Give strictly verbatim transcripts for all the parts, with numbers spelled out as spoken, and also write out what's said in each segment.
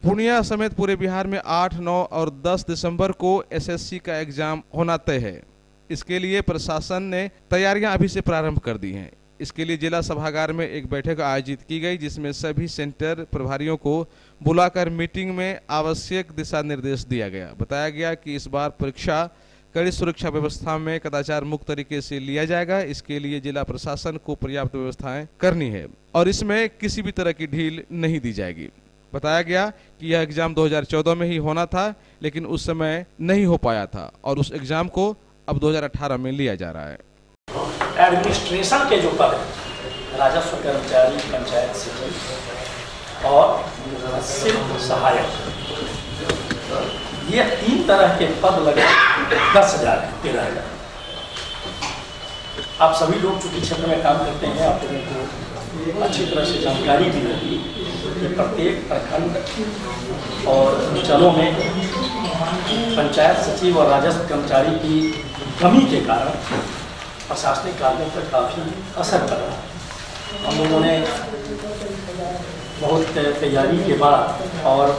पूर्णिया समेत पूरे बिहार में आठ, नौ और दस दिसंबर को एसएससी का एग्जाम होना तय है। इसके लिए प्रशासन ने तैयारियां अभी से प्रारंभ कर दी हैं। इसके लिए जिला सभागार में एक बैठक आयोजित की गई, जिसमें सभी सेंटर प्रभारियों को बुलाकर मीटिंग में आवश्यक दिशा निर्देश दिया गया। बताया गया कि इस बार परीक्षा कड़ी सुरक्षा व्यवस्था में कदाचार मुक्त तरीके से लिया जाएगा। इसके लिए जिला प्रशासन को पर्याप्त व्यवस्थाएं करनी है और इसमें किसी भी तरह की ढील नहीं दी जाएगी। बताया गया कि यह एग्जाम दो हज़ार चौदह में ही होना था, लेकिन उस समय नहीं हो पाया था और उस एग्जाम को अब दो हज़ार अठारह में लिया जा रहा है। एडमिनिस्ट्रेशन के जो पद है, राजस्व कर्मचारी, पंचायत सचिव और शिल्प सहायक, ये तीन तरह के पद लगे दस हजार है, तेरह हजार। आप सभी लोग चूंकि क्षेत्र में काम करते हैं, आप लोगों को अच्छी तरह से जानकारी भी होगी कि प्रत्येक प्रखंड और अंचलों में पंचायत सचिव और राजस्व कर्मचारी की कमी के कारण प्रशासनिक कार्यों पर काफ़ी असर पड़ रहा है। हम लोगों ने बहुत तैयारी के बाद और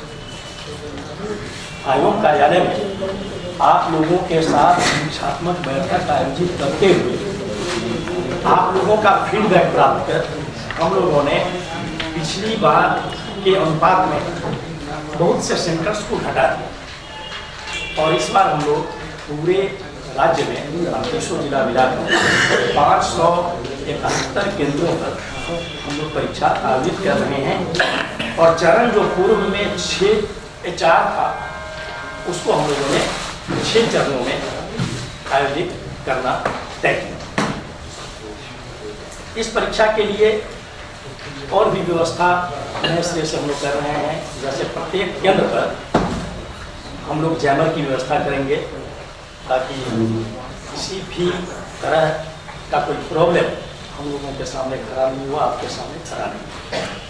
आयोग कार्यालय में आप लोगों के साथ शिक्षात्मक बैठक आयोजित करते हुए आप लोगों का फीडबैक प्राप्त कर हम लोगों ने पिछली बार के अनुपात में बहुत से सेंटर्स को घटा दिया और इस बार हम लोग पूरे राज्य में अड़तीसों जिला मिलाकर पाँच सौ इकहत्तर केंद्रों पर हम लोग परीक्षा आयोजित कर रहे हैं और चरण जो पूर्व में छः चार था उसको हम लोगों ने छः चरणों में आयोजित करना तय किया। इस परीक्षा के लिए और भी व्यवस्था नए सिरे से हम लोग कर रहे हैं। जैसे प्रत्येक केंद्र पर हम लोग जैमर की व्यवस्था करेंगे ताकि किसी भी तरह का कोई प्रॉब्लम हम लोगों के सामने खड़ा नहीं हुआ, आपके सामने खड़ा नहीं।